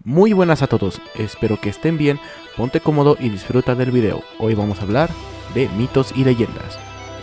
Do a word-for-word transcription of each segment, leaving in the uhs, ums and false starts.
Muy buenas a todos, espero que estén bien, ponte cómodo y disfruta del video. Hoy vamos a hablar de mitos y leyendas.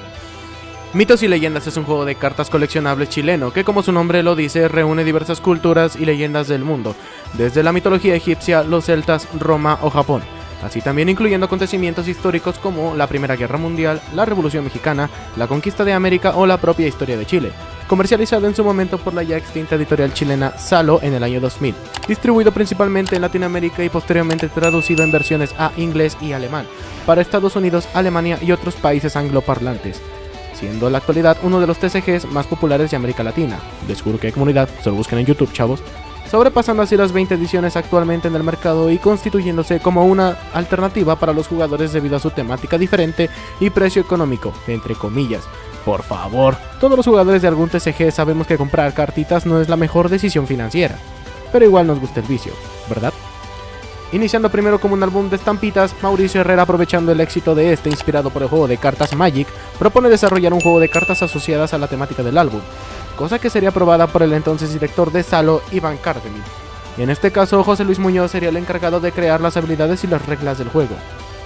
Mitos y Leyendas es un juego de cartas coleccionables chileno que, como su nombre lo dice, reúne diversas culturas y leyendas del mundo, desde la mitología egipcia, los celtas, Roma o Japón, así también incluyendo acontecimientos históricos como la Primera Guerra Mundial, la Revolución Mexicana, la conquista de América o la propia historia de Chile. Comercializado en su momento por la ya extinta editorial chilena Salo en el año dos mil, distribuido principalmente en Latinoamérica y posteriormente traducido en versiones a inglés y alemán, para Estados Unidos, Alemania y otros países angloparlantes, siendo en la actualidad uno de los T C Gs más populares de América Latina. Descubro que hay comunidad, solo busquen en YouTube, chavos, sobrepasando así las veinte ediciones actualmente en el mercado y constituyéndose como una alternativa para los jugadores debido a su temática diferente y precio económico, entre comillas. Por favor, todos los jugadores de algún T C G sabemos que comprar cartitas no es la mejor decisión financiera, pero igual nos gusta el vicio, ¿verdad? Iniciando primero como un álbum de estampitas, Mauricio Herrera, aprovechando el éxito de este inspirado por el juego de cartas Magic, propone desarrollar un juego de cartas asociadas a la temática del álbum, cosa que sería aprobada por el entonces director de Salo, Iván Cardemil. En este caso, José Luis Muñoz sería el encargado de crear las habilidades y las reglas del juego.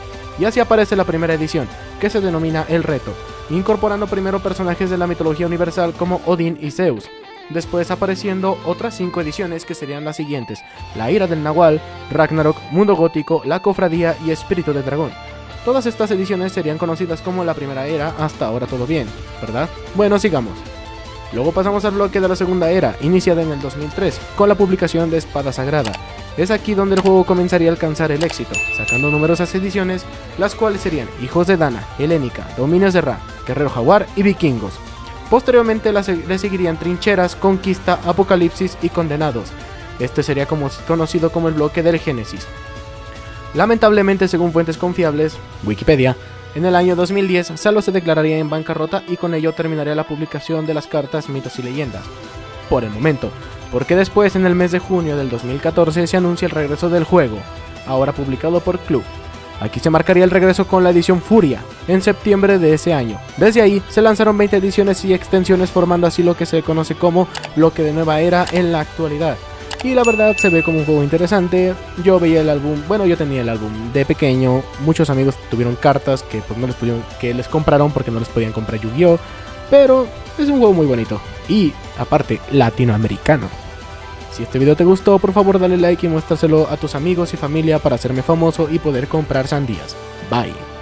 Y así aparece la primera edición, que se denomina El Reto, incorporando primero personajes de la mitología universal como Odín y Zeus, después apareciendo otras cinco ediciones que serían las siguientes: La Ira del Nahual, Ragnarok, Mundo Gótico, La Cofradía y Espíritu de Dragón. Todas estas ediciones serían conocidas como la Primera Era. Hasta ahora todo bien, ¿verdad? Bueno, sigamos. Luego pasamos al bloque de la Segunda Era, iniciada en el dos mil tres, con la publicación de Espada Sagrada. Es aquí donde el juego comenzaría a alcanzar el éxito, sacando numerosas ediciones, las cuales serían Hijos de Dana, Helénica, Dominios de Ra, Guerrero Jaguar y Vikingos. Posteriormente le seguirían Trincheras, Conquista, Apocalipsis y Condenados. Este sería como, conocido como el bloque del Génesis. Lamentablemente, según fuentes confiables, Wikipedia, en el año dos mil diez, Salo se declararía en bancarrota y con ello terminaría la publicación de las cartas Mitos y Leyendas. Por el momento, porque después, en el mes de junio del dos mil catorce, se anuncia el regreso del juego, ahora publicado por Club. Aquí se marcaría el regreso con la edición Furia, en septiembre de ese año. Desde ahí, se lanzaron veinte ediciones y extensiones, formando así lo que se conoce como bloque de nueva era en la actualidad. Y la verdad se ve como un juego interesante. Yo veía el álbum, bueno yo tenía el álbum de pequeño, muchos amigos tuvieron cartas que pues no les pudieron, que les compraron porque no les podían comprar Yu-Gi-Oh, pero es un juego muy bonito y aparte latinoamericano. Si este video te gustó, por favor dale like y muéstraselo a tus amigos y familia para hacerme famoso y poder comprar sandías. Bye.